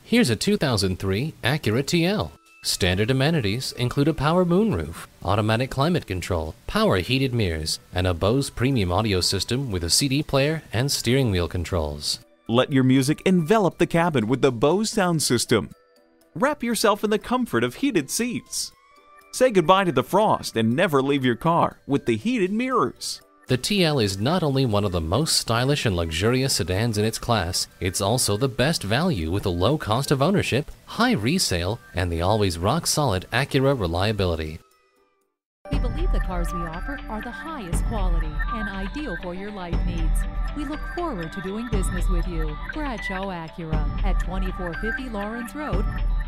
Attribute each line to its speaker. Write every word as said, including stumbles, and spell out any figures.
Speaker 1: Here's a two thousand three Acura T L. Standard amenities include a power moonroof, automatic climate control, power heated mirrors, and a Bose premium audio system with a C D player and steering wheel controls.
Speaker 2: Let your music envelop the cabin with the Bose sound system. Wrap yourself in the comfort of heated seats. Say goodbye to the frost and never leave your car with the heated mirrors.
Speaker 1: The T L is not only one of the most stylish and luxurious sedans in its class, it's also the best value with a low cost of ownership, high resale, and the always rock-solid Acura reliability.
Speaker 3: We believe the cars we offer are the highest quality and ideal for your life needs. We look forward to doing business with you. Bradshaw Acura at twenty-four fifty Lawrence Road,